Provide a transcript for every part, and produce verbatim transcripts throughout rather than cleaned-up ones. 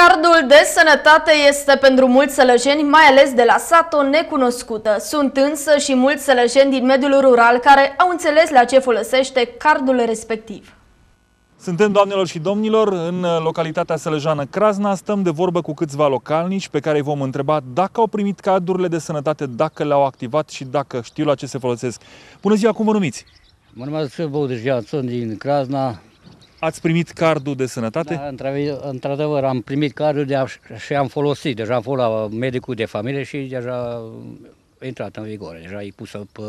Cardul de sănătate este pentru mulți sălăjeni, mai ales de la sat, o necunoscută. Sunt însă și mulți sălăjeni din mediul rural care au înțeles la ce folosește cardul respectiv. Suntem, doamnelor și domnilor, în localitatea sălăjeană Crazna. Stăm de vorbă cu câțiva localnici pe care îi vom întreba dacă au primit cardurile de sănătate, dacă le-au activat și dacă știu la ce se folosesc. Bună ziua, cum vă numiți? Mă numesc Băudeș, sunt din Crazna. Ați primit cardul de sănătate? Da, într-adevăr, am primit cardul de și am folosit. Deja am fost la medicul de familie și deja a intrat în vigoare. Deja e pusă pe,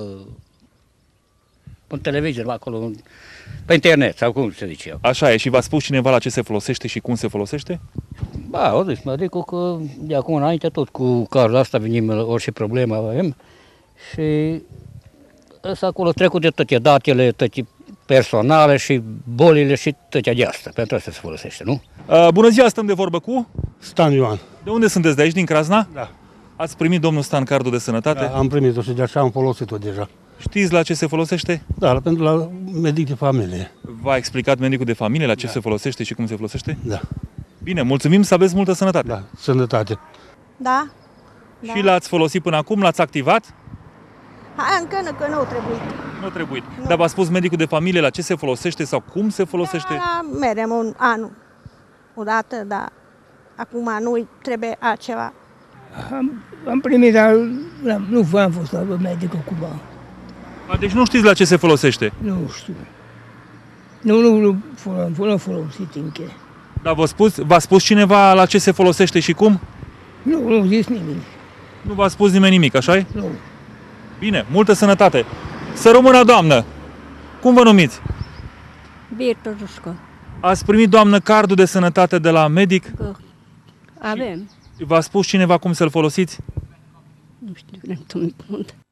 pe televizor, acolo, pe internet, sau cum se zice eu. Așa e. Și v-a spus cineva la ce se folosește și cum se folosește? Ba, o zis medicul că de acum înainte tot cu cardul asta venim orice problemă avem. Și ăsta acolo trecut de toate datele, toate personale și bolile și toate de asta. Pentru asta se folosește, nu? Uh, bună ziua, stăm de vorbă cu? Stan Ioan. De unde sunteți? De aici, din Crazna? Da. Ați primit, domnul Stan, cardul de sănătate? Da, am primit-o și de așa am folosit-o deja. Știți la ce se folosește? Da, pentru la medic de familie. V-a explicat medicul de familie la ce Da. se folosește și cum se folosește? Da. Bine, mulțumim, să aveți multă sănătate. Da, sănătate. Da. Și l-ați folosit până acum? L-ați activat? Ha, încă nu, că nu trebuie. Nu trebuie. Nu. Dar v-a spus medicul de familie la ce se folosește sau cum se folosește? Da, merem un an, o dată, dar acum nu trebuie altceva. Am, am primit, dar nu am fost la medicul cumva. A, deci nu știți la ce se folosește? Nu știu. Nu, nu, nu, nu, nu folosit încă. Dar v-a spus, v-a spus cineva la ce se folosește și cum? Nu, nu zis nimeni. Nu v-a spus nimeni nimic, așa-i? Nu. Bine, multă sănătate! Să rămână, doamnă! Cum vă numiți? Birtorușco. Ați primit, doamnă, cardul de sănătate de la medic? Avem. V-a spus cineva cum să-l folosiți? Nu știu, nu-mi